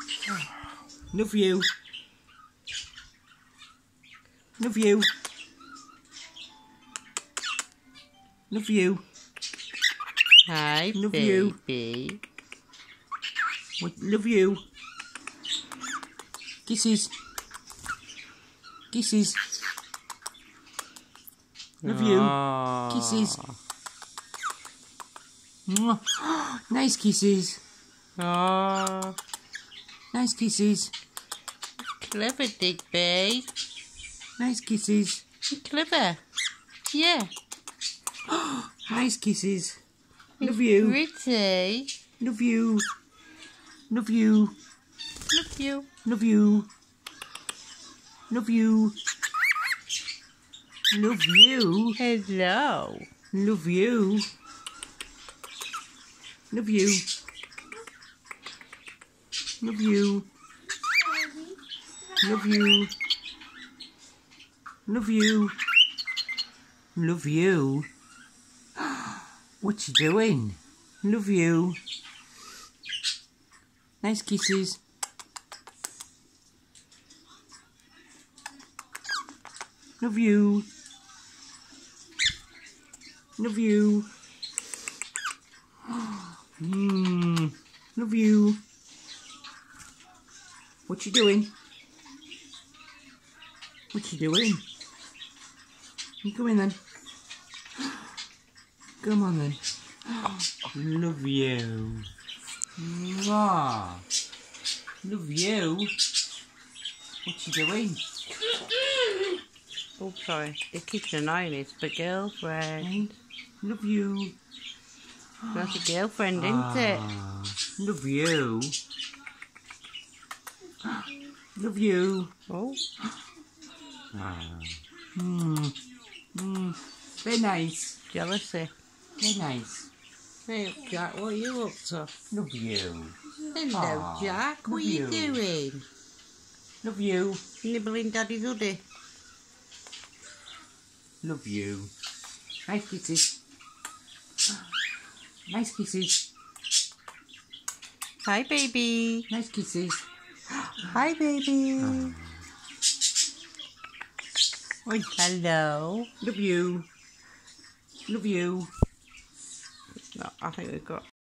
Love you. Love you. Love you. Hi, Love baby. Love you. Kisses. Kisses. Love you. Aww. Kisses. Mwah. Nice kisses. Aww. Nice kisses. Clever, Digby. Nice kisses. You're clever. Yeah. Nice kisses. Love you. Pretty. Love you. Love you. Love you. Love you. Love you. Love you. Hello. Love you. Love you. Love you. Love you. Love you. Love you. What you doing? Love you. Nice kisses. Love you. Love you. Love you. What you doing? What you doing? Come in then. Come on then. Love you. Mwah. Love you. What you doing? Oh, sorry. The keeps denying it's for girlfriend. Love you. That's a girlfriend, isn't it? Love you. Love you. Oh. Very nice. Jealousy. Very nice. Hey, Jack, what are you up to? Love you. Hello, Jack. What are you doing? Love you. Nibbling Daddy's hoodie. Love you. Nice kisses. Nice kisses. Hi, baby. Nice kisses. Hi, baby. Oi. Hello. Love you. Love you. No, I think we've got